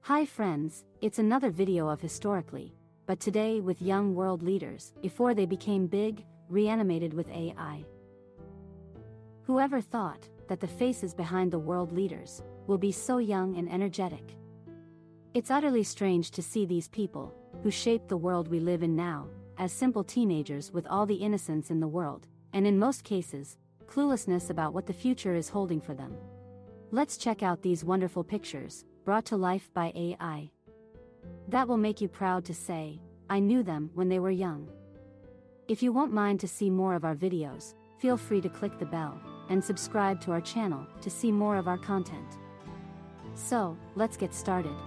Hi friends, it's another video of historically, but today with young world leaders, before they became big, reanimated with AI. Whoever thought that the faces behind the world leaders will be so young and energetic? It's utterly strange to see these people, who shaped the world we live in now, as simple teenagers with all the innocence in the world, and in most cases, cluelessness about what the future is holding for them. Let's check out these wonderful pictures, brought to life by AI. That will make you proud to say, I knew them when they were young. If you won't mind to see more of our videos, feel free to click the bell, and subscribe to our channel to see more of our content. So, let's get started.